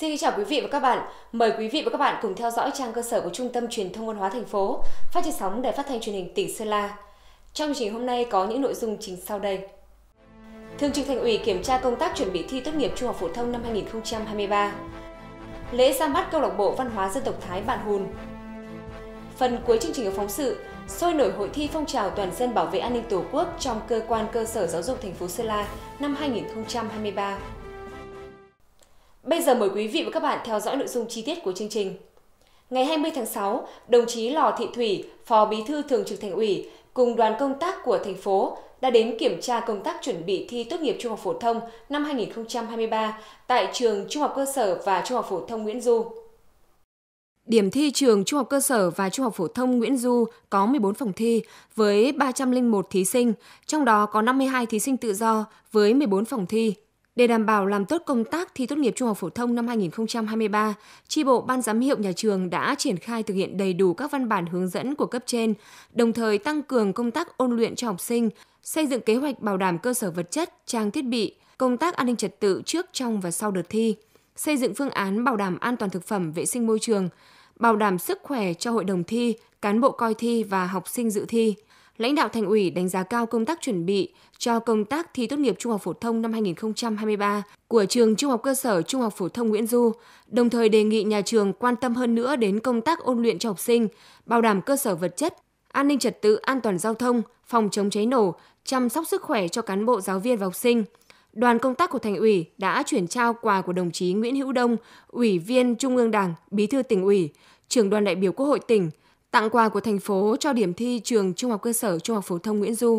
Xin chào quý vị và các bạn. Mời quý vị và các bạn cùng theo dõi trang cơ sở của Trung tâm Truyền thông Văn hóa thành phố, phát trên sóng Đài Phát thanh Truyền hình tỉnh Sơn La. Trong chương trình hôm nay có những nội dung chính sau đây. Thường trực Thành ủy kiểm tra công tác chuẩn bị thi tốt nghiệp Trung học phổ thông năm 2023. Lễ ra mắt câu lạc bộ văn hóa dân tộc Thái Bản Hùn. Phần cuối chương trình của phóng sự, sôi nổi hội thi phong trào toàn dân bảo vệ an ninh Tổ quốc trong cơ quan cơ sở giáo dục thành phố Sơn La năm 2023. Bây giờ mời quý vị và các bạn theo dõi nội dung chi tiết của chương trình. Ngày 20 tháng 6, đồng chí Lò Thị Thủy, Phó Bí thư Thường trực Thành ủy cùng đoàn công tác của thành phố đã đến kiểm tra công tác chuẩn bị thi tốt nghiệp Trung học phổ thông năm 2023 tại trường Trung học cơ sở và Trung học phổ thông Nguyễn Du. Điểm thi trường Trung học cơ sở và Trung học phổ thông Nguyễn Du có 14 phòng thi với 301 thí sinh, trong đó có 52 thí sinh tự do với 14 phòng thi. Để đảm bảo làm tốt công tác thi tốt nghiệp Trung học phổ thông năm 2023, chi bộ Ban giám hiệu nhà trường đã triển khai thực hiện đầy đủ các văn bản hướng dẫn của cấp trên, đồng thời tăng cường công tác ôn luyện cho học sinh, xây dựng kế hoạch bảo đảm cơ sở vật chất, trang thiết bị, công tác an ninh trật tự trước, trong và sau đợt thi, xây dựng phương án bảo đảm an toàn thực phẩm, vệ sinh môi trường, bảo đảm sức khỏe cho hội đồng thi, cán bộ coi thi và học sinh dự thi. Lãnh đạo Thành ủy đánh giá cao công tác chuẩn bị cho công tác thi tốt nghiệp Trung học phổ thông năm 2023 của trường Trung học cơ sở Trung học phổ thông Nguyễn Du, đồng thời đề nghị nhà trường quan tâm hơn nữa đến công tác ôn luyện cho học sinh, bảo đảm cơ sở vật chất, an ninh trật tự, an toàn giao thông, phòng chống cháy nổ, chăm sóc sức khỏe cho cán bộ, giáo viên và học sinh. Đoàn công tác của Thành ủy đã chuyển trao quà của đồng chí Nguyễn Hữu Đông, Ủy viên Trung ương Đảng, Bí thư Tỉnh ủy, Trưởng đoàn đại biểu Quốc hội tỉnh, tặng quà của thành phố cho điểm thi trường Trung học cơ sở Trung học phổ thông Nguyễn Du.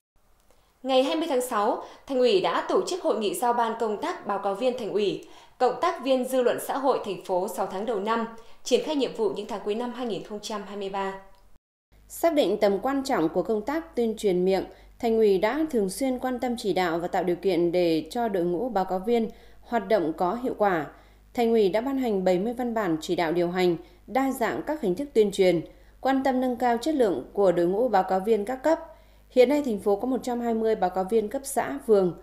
Ngày 20 tháng 6, Thành ủy đã tổ chức hội nghị giao ban công tác báo cáo viên Thành ủy, cộng tác viên dư luận xã hội thành phố 6 tháng đầu năm, triển khai nhiệm vụ những tháng cuối năm 2023. Xác định tầm quan trọng của công tác tuyên truyền miệng, Thành ủy đã thường xuyên quan tâm chỉ đạo và tạo điều kiện để cho đội ngũ báo cáo viên hoạt động có hiệu quả. Thành ủy đã ban hành 70 văn bản chỉ đạo điều hành, đa dạng các hình thức tuyên truyền, quan tâm nâng cao chất lượng của đội ngũ báo cáo viên các cấp. Hiện nay, thành phố có 120 báo cáo viên cấp xã, phường,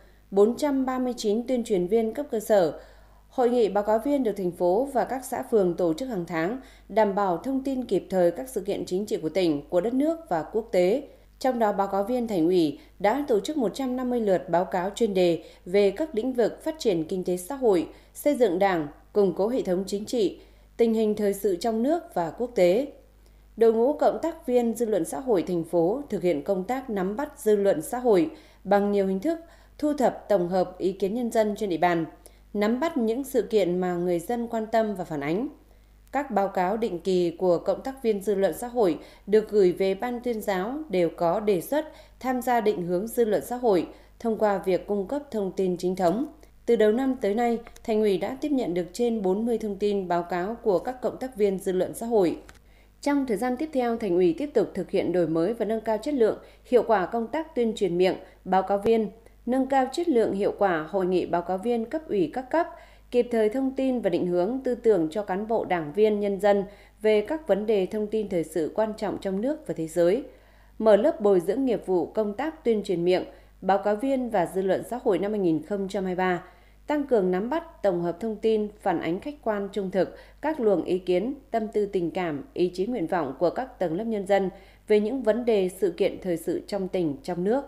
439 tuyên truyền viên cấp cơ sở. Hội nghị báo cáo viên được thành phố và các xã phường tổ chức hàng tháng, đảm bảo thông tin kịp thời các sự kiện chính trị của tỉnh, của đất nước và quốc tế. Trong đó, báo cáo viên Thành ủy đã tổ chức 150 lượt báo cáo chuyên đề về các lĩnh vực phát triển kinh tế xã hội, xây dựng Đảng, củng cố hệ thống chính trị, tình hình thời sự trong nước và quốc tế. Đội ngũ cộng tác viên dư luận xã hội thành phố thực hiện công tác nắm bắt dư luận xã hội bằng nhiều hình thức, thu thập tổng hợp ý kiến nhân dân trên địa bàn, nắm bắt những sự kiện mà người dân quan tâm và phản ánh. Các báo cáo định kỳ của cộng tác viên dư luận xã hội được gửi về Ban tuyên giáo đều có đề xuất tham gia định hướng dư luận xã hội thông qua việc cung cấp thông tin chính thống. Từ đầu năm tới nay, Thành ủy đã tiếp nhận được trên 40 thông tin báo cáo của các cộng tác viên dư luận xã hội. Trong thời gian tiếp theo, Thành ủy tiếp tục thực hiện đổi mới và nâng cao chất lượng, hiệu quả công tác tuyên truyền miệng, báo cáo viên, nâng cao chất lượng hiệu quả hội nghị báo cáo viên cấp ủy các cấp, kịp thời thông tin và định hướng tư tưởng cho cán bộ đảng viên nhân dân về các vấn đề thông tin thời sự quan trọng trong nước và thế giới. Mở lớp bồi dưỡng nghiệp vụ công tác tuyên truyền miệng, báo cáo viên và dư luận xã hội năm 2023, tăng cường nắm bắt, tổng hợp thông tin, phản ánh khách quan trung thực các luồng ý kiến, tâm tư tình cảm, ý chí nguyện vọng của các tầng lớp nhân dân về những vấn đề sự kiện thời sự trong tỉnh, trong nước.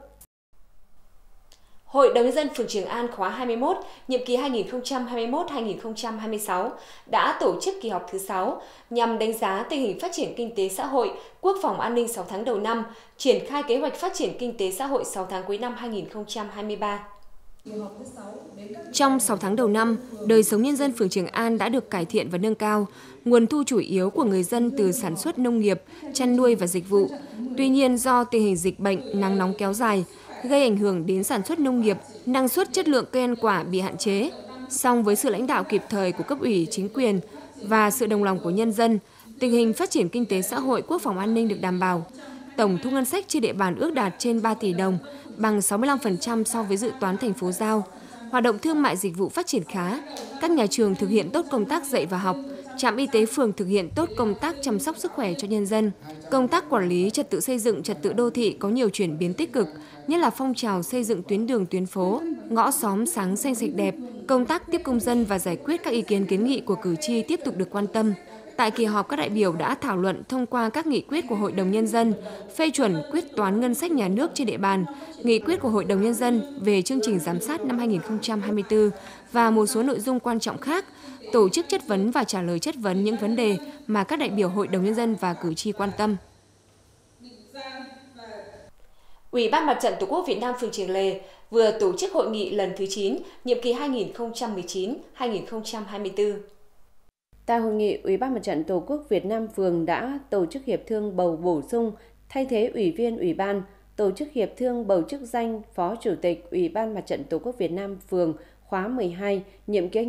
Hội đồng nhân dân phường Trường An khóa 21, nhiệm kỳ 2021-2026 đã tổ chức kỳ họp thứ 6 nhằm đánh giá tình hình phát triển kinh tế xã hội, quốc phòng an ninh 6 tháng đầu năm, triển khai kế hoạch phát triển kinh tế xã hội 6 tháng cuối năm 2023. Trong 6 tháng đầu năm, đời sống nhân dân phường Trường An đã được cải thiện và nâng cao. Nguồn thu chủ yếu của người dân từ sản xuất nông nghiệp, chăn nuôi và dịch vụ. Tuy nhiên, do tình hình dịch bệnh, nắng nóng kéo dài, gây ảnh hưởng đến sản xuất nông nghiệp, năng suất chất lượng cây ăn quả bị hạn chế. Song với sự lãnh đạo kịp thời của cấp ủy, chính quyền và sự đồng lòng của nhân dân, tình hình phát triển kinh tế xã hội, quốc phòng an ninh được đảm bảo. Tổng thu ngân sách trên địa bàn ước đạt trên 3 tỷ đồng, bằng 65% so với dự toán thành phố giao. Hoạt động thương mại dịch vụ phát triển khá. Các nhà trường thực hiện tốt công tác dạy và học, trạm y tế phường thực hiện tốt công tác chăm sóc sức khỏe cho nhân dân. Công tác quản lý trật tự xây dựng, trật tự đô thị có nhiều chuyển biến tích cực, nhất là phong trào xây dựng tuyến đường tuyến phố, ngõ xóm sáng xanh sạch đẹp. Công tác tiếp công dân và giải quyết các ý kiến kiến nghị của cử tri tiếp tục được quan tâm. Tại kỳ họp, các đại biểu đã thảo luận thông qua các nghị quyết của Hội đồng Nhân dân, phê chuẩn quyết toán ngân sách nhà nước trên địa bàn, nghị quyết của Hội đồng Nhân dân về chương trình giám sát năm 2024 và một số nội dung quan trọng khác, tổ chức chất vấn và trả lời chất vấn những vấn đề mà các đại biểu Hội đồng Nhân dân và cử tri quan tâm. Ủy ban Mặt trận Tổ quốc Việt Nam phường Trường Lề vừa tổ chức hội nghị lần thứ 9, nhiệm kỳ 2019-2024. Tại hội nghị, Ủy ban Mặt trận Tổ quốc Việt Nam phường đã tổ chức hiệp thương bầu bổ sung thay thế ủy viên ủy ban, tổ chức hiệp thương bầu chức danh Phó Chủ tịch Ủy ban Mặt trận Tổ quốc Việt Nam phường khóa 12, nhiệm kỳ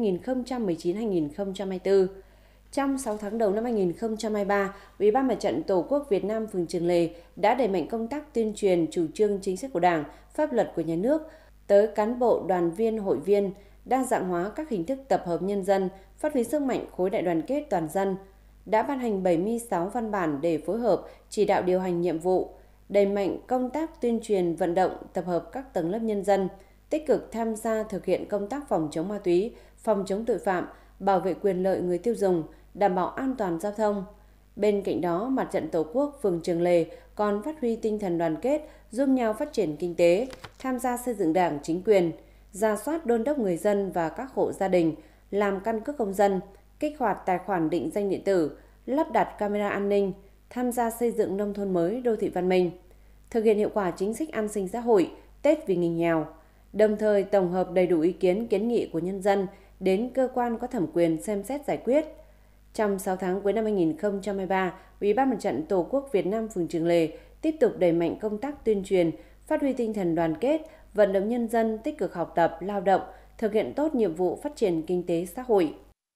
2019-2024. Trong 6 tháng đầu năm 2023, Ủy ban Mặt trận Tổ quốc Việt Nam phường Trường Lề đã đẩy mạnh công tác tuyên truyền chủ trương chính sách của Đảng, pháp luật của nhà nước tới cán bộ, đoàn viên, hội viên, đa dạng hóa các hình thức tập hợp nhân dân, phát huy sức mạnh khối đại đoàn kết toàn dân, đã ban hành 76 văn bản để phối hợp, chỉ đạo điều hành nhiệm vụ, đẩy mạnh công tác tuyên truyền vận động, tập hợp các tầng lớp nhân dân, tích cực tham gia thực hiện công tác phòng chống ma túy, phòng chống tội phạm, bảo vệ quyền lợi người tiêu dùng, đảm bảo an toàn giao thông. Bên cạnh đó, Mặt trận Tổ quốc phường Trường Lề còn phát huy tinh thần đoàn kết, giúp nhau phát triển kinh tế, tham gia xây dựng Đảng, chính quyền, rà soát đôn đốc người dân và các hộ gia đình làm căn cước công dân, kích hoạt tài khoản định danh điện tử, lắp đặt camera an ninh, tham gia xây dựng nông thôn mới, đô thị văn minh, thực hiện hiệu quả chính sách an sinh xã hội, Tết vì người nghèo, đồng thời tổng hợp đầy đủ ý kiến kiến nghị của nhân dân đến cơ quan có thẩm quyền xem xét giải quyết. Trong 6 tháng cuối năm 2023, Ủy ban Mặt trận Tổ quốc Việt Nam phường Trường Lề tiếp tục đẩy mạnh công tác tuyên truyền, phát huy tinh thần đoàn kết, vận động nhân dân tích cực học tập, lao động, thực hiện tốt nhiệm vụ phát triển kinh tế xã hội.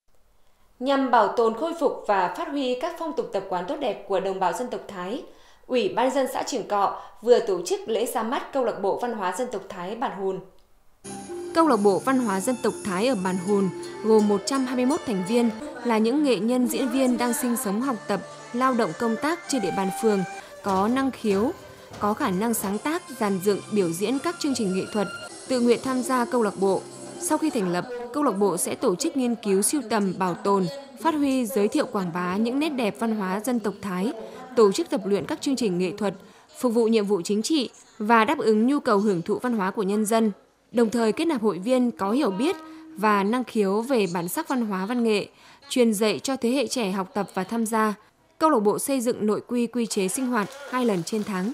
Nhằm bảo tồn, khôi phục và phát huy các phong tục tập quán tốt đẹp của đồng bào dân tộc Thái, Ủy ban nhân dân xã Trường Cọ vừa tổ chức lễ ra mắt câu lạc bộ văn hóa dân tộc Thái Bản Hùn. Câu lạc bộ văn hóa dân tộc Thái ở Bản Hùn gồm 121 thành viên là những nghệ nhân diễn viên đang sinh sống, học tập, lao động công tác trên địa bàn phường, có năng khiếu, có khả năng sáng tác, dàn dựng, biểu diễn các chương trình nghệ thuật, tự nguyện tham gia câu lạc bộ. Sau khi thành lập, câu lạc bộ sẽ tổ chức nghiên cứu, sưu tầm, bảo tồn, phát huy, giới thiệu, quảng bá những nét đẹp văn hóa dân tộc Thái, tổ chức tập luyện các chương trình nghệ thuật, phục vụ nhiệm vụ chính trị và đáp ứng nhu cầu hưởng thụ văn hóa của nhân dân, đồng thời kết nạp hội viên có hiểu biết và năng khiếu về bản sắc văn hóa văn nghệ, truyền dạy cho thế hệ trẻ học tập và tham gia. Câu lạc bộ xây dựng nội quy, quy chế sinh hoạt 2 lần trên tháng.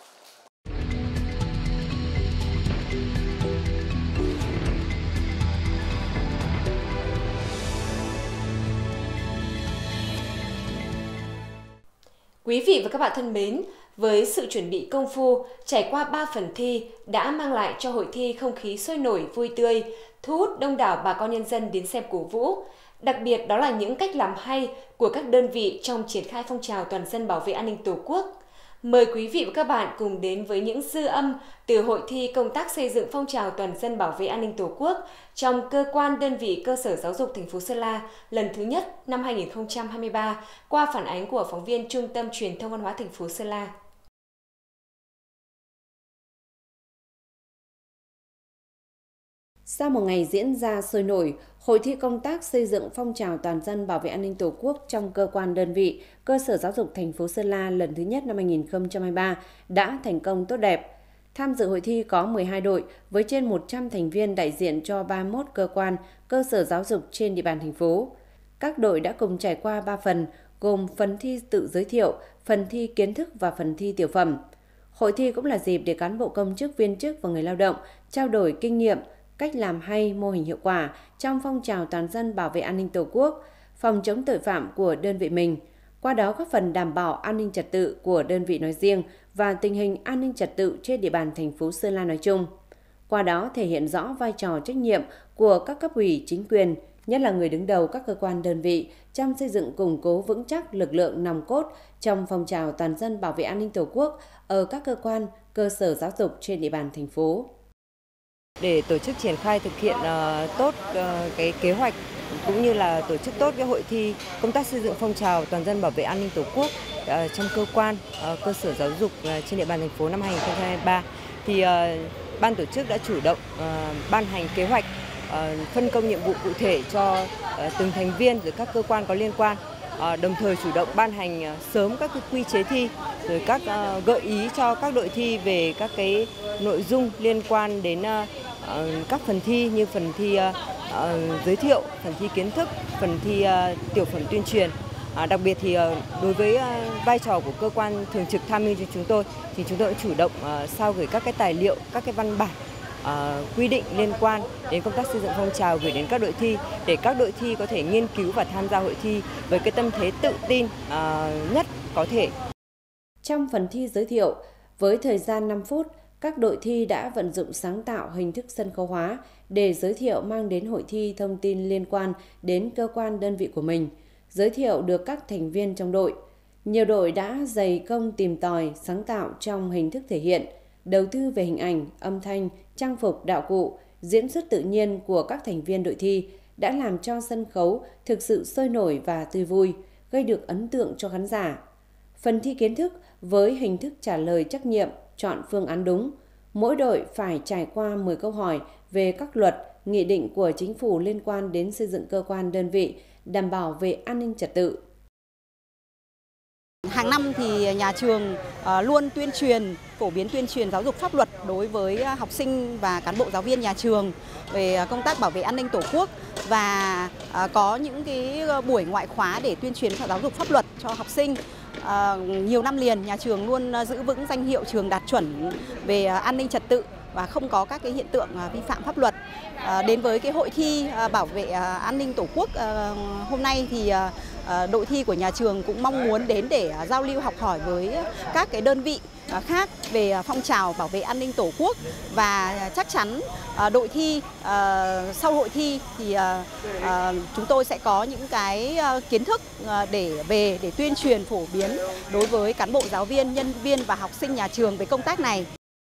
Quý vị và các bạn thân mến, với sự chuẩn bị công phu, trải qua 3 phần thi đã mang lại cho hội thi không khí sôi nổi, vui tươi, thu hút đông đảo bà con nhân dân đến xem cổ vũ. Đặc biệt đó là những cách làm hay của các đơn vị trong triển khai phong trào toàn dân bảo vệ an ninh Tổ quốc. Mời quý vị và các bạn cùng đến với những dư âm từ hội thi công tác xây dựng phong trào toàn dân bảo vệ an ninh Tổ quốc trong cơ quan đơn vị cơ sở giáo dục thành phố Sơn La lần thứ nhất năm 2023 qua phản ánh của phóng viên Trung tâm Truyền thông Văn hóa thành phố Sơn La. Sau một ngày diễn ra sôi nổi, hội thi công tác xây dựng phong trào toàn dân bảo vệ an ninh Tổ quốc trong cơ quan đơn vị, cơ sở giáo dục thành phố Sơn La lần thứ nhất năm 2023 đã thành công tốt đẹp. Tham dự hội thi có 12 đội với trên 100 thành viên đại diện cho 31 cơ quan, cơ sở giáo dục trên địa bàn thành phố. Các đội đã cùng trải qua 3 phần, gồm phần thi tự giới thiệu, phần thi kiến thức và phần thi tiểu phẩm. Hội thi cũng là dịp để cán bộ công chức, viên chức và người lao động trao đổi kinh nghiệm, cách làm hay, mô hình hiệu quả trong phong trào toàn dân bảo vệ an ninh Tổ quốc, phòng chống tội phạm của đơn vị mình, qua đó góp phần đảm bảo an ninh trật tự của đơn vị nói riêng và tình hình an ninh trật tự trên địa bàn thành phố Sơn La nói chung. Qua đó thể hiện rõ vai trò trách nhiệm của các cấp ủy chính quyền, nhất là người đứng đầu các cơ quan đơn vị trong xây dựng củng cố vững chắc lực lượng nòng cốt trong phong trào toàn dân bảo vệ an ninh Tổ quốc ở các cơ quan, cơ sở giáo dục trên địa bàn thành phố. Để tổ chức triển khai thực hiện tốt cái kế hoạch cũng như là tổ chức tốt cái hội thi công tác xây dựng phong trào toàn dân bảo vệ an ninh Tổ quốc trong cơ quan, cơ sở giáo dục trên địa bàn thành phố năm 2023 thì ban tổ chức đã chủ động ban hành kế hoạch, phân công nhiệm vụ cụ thể cho từng thành viên rồi các cơ quan có liên quan, đồng thời chủ động ban hành sớm các cái quy chế thi rồi các gợi ý cho các đội thi về các cái nội dung liên quan đến các phần thi như phần thi giới thiệu, phần thi kiến thức, phần thi tiểu phẩm tuyên truyền. Đặc biệt thì đối với vai trò của cơ quan thường trực tham mưu cho chúng tôi thì chúng tôi đã chủ động sao gửi các cái tài liệu, các cái văn bản quy định liên quan đến công tác xây dựng phong trào gửi đến các đội thi để các đội thi có thể nghiên cứu và tham gia hội thi với cái tâm thế tự tin nhất có thể. Trong phần thi giới thiệu, với thời gian 5 phút, các đội thi đã vận dụng sáng tạo hình thức sân khấu hóa để giới thiệu mang đến hội thi thông tin liên quan đến cơ quan đơn vị của mình, giới thiệu được các thành viên trong đội. Nhiều đội đã dày công tìm tòi, sáng tạo trong hình thức thể hiện, đầu tư về hình ảnh, âm thanh, trang phục, đạo cụ, diễn xuất tự nhiên của các thành viên đội thi đã làm cho sân khấu thực sự sôi nổi và tươi vui, gây được ấn tượng cho khán giả. Phần thi kiến thức với hình thức trả lời trắc nghiệm, chọn phương án đúng. Mỗi đội phải trải qua 10 câu hỏi về các luật, nghị định của chính phủ liên quan đến xây dựng cơ quan đơn vị, đảm bảo về an ninh trật tự. Hàng năm thì nhà trường luôn tuyên truyền, phổ biến tuyên truyền giáo dục pháp luật đối với học sinh và cán bộ giáo viên nhà trường về công tác bảo vệ an ninh Tổ quốc và có những cái buổi ngoại khóa để tuyên truyền giáo dục pháp luật cho học sinh. Nhiều năm liền nhà trường luôn giữ vững danh hiệu trường đạt chuẩn về an ninh trật tự và không có các cái hiện tượng vi phạm pháp luật. Đến với cái hội thi bảo vệ an ninh Tổ quốc hôm nay thì đội thi của nhà trường cũng mong muốn đến để giao lưu học hỏi với các cái đơn vị khác về phong trào bảo vệ an ninh Tổ quốc và chắc chắn đội thi sau hội thi thì chúng tôi sẽ có những cái kiến thức để tuyên truyền phổ biến đối với cán bộ giáo viên, nhân viên và học sinh nhà trường về công tác này.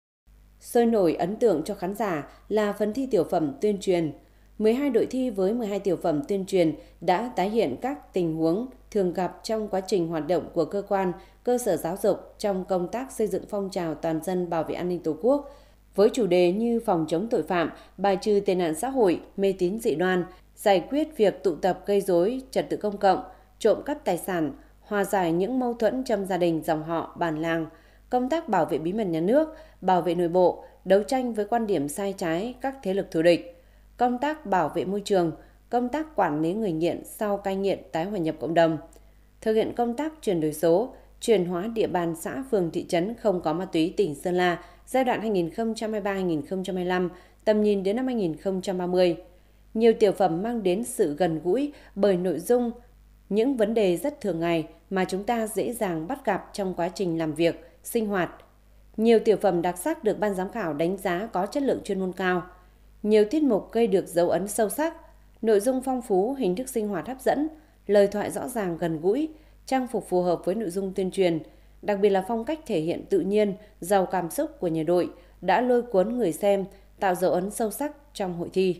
Sôi nổi ấn tượng cho khán giả là phần thi tiểu phẩm tuyên truyền. 12 đội thi với 12 tiểu phẩm tuyên truyền đã tái hiện các tình huống thường gặp trong quá trình hoạt động của cơ quan, cơ sở giáo dục trong công tác xây dựng phong trào toàn dân bảo vệ an ninh Tổ quốc, với chủ đề như phòng chống tội phạm, bài trừ tệ nạn xã hội, mê tín dị đoan, giải quyết việc tụ tập gây rối trật tự công cộng, trộm cắp tài sản, hòa giải những mâu thuẫn trong gia đình, dòng họ, bản làng, công tác bảo vệ bí mật nhà nước, bảo vệ nội bộ, đấu tranh với quan điểm sai trái các thế lực thù địch, công tác bảo vệ môi trường, công tác quản lý người nghiện sau cai nghiện tái hòa nhập cộng đồng, thực hiện công tác chuyển đổi số, chuyển hóa địa bàn xã, phường, thị trấn không có ma túy tỉnh Sơn La giai đoạn 2023-2025, tầm nhìn đến năm 2030. Nhiều tiểu phẩm mang đến sự gần gũi bởi nội dung những vấn đề rất thường ngày mà chúng ta dễ dàng bắt gặp trong quá trình làm việc, sinh hoạt. Nhiều tiểu phẩm đặc sắc được ban giám khảo đánh giá có chất lượng chuyên môn cao. Nhiều tiết mục gây được dấu ấn sâu sắc, nội dung phong phú, hình thức sinh hoạt hấp dẫn, lời thoại rõ ràng gần gũi, trang phục phù hợp với nội dung tuyên truyền, đặc biệt là phong cách thể hiện tự nhiên, giàu cảm xúc của nhà đội đã lôi cuốn người xem, tạo dấu ấn sâu sắc trong hội thi.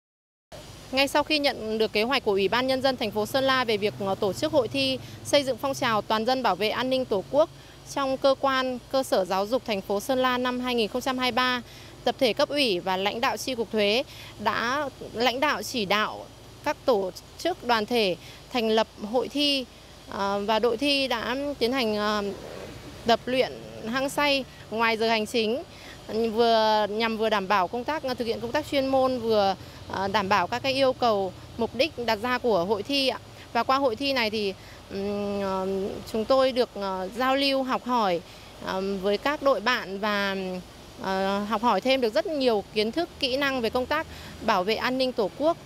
Ngay sau khi nhận được kế hoạch của Ủy ban Nhân dân thành phố Sơn La về việc tổ chức hội thi xây dựng phong trào toàn dân bảo vệ an ninh Tổ quốc trong cơ quan, cơ sở giáo dục thành phố Sơn La năm 2023, tập thể cấp ủy và lãnh đạo chi cục thuế đã lãnh đạo chỉ đạo các tổ chức đoàn thể thành lập hội thi và đội thi đã tiến hành tập luyện hăng say ngoài giờ hành chính nhằm vừa đảm bảo thực hiện công tác chuyên môn, vừa đảm bảo các cái yêu cầu mục đích đặt ra của hội thi ạ. Và qua hội thi này thì chúng tôi được giao lưu học hỏi với các đội bạn và học hỏi thêm được rất nhiều kiến thức, kỹ năng về công tác bảo vệ an ninh Tổ quốc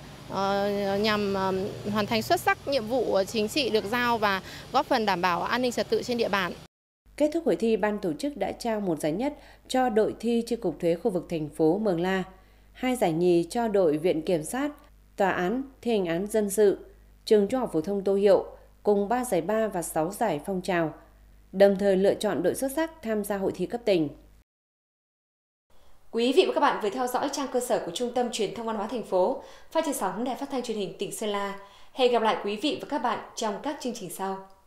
nhằm hoàn thành xuất sắc nhiệm vụ chính trị được giao và góp phần đảm bảo an ninh trật tự trên địa bàn. Kết thúc hội thi, ban tổ chức đã trao một giải nhất cho đội thi chi cục thuế khu vực thành phố Mường La, 2 giải nhì cho đội viện kiểm sát, tòa án, thi hành án dân sự, trường trung học phổ thông Tô Hiệu, cùng 3 giải ba và 6 giải phong trào, đồng thời lựa chọn đội xuất sắc tham gia hội thi cấp tỉnh. Quý vị và các bạn vừa theo dõi trang cơ sở của Trung tâm Truyền thông Văn hóa thành phố, phát trên sóng Đài Phát thanh Truyền hình tỉnh Sơn La. Hẹn gặp lại quý vị và các bạn trong các chương trình sau.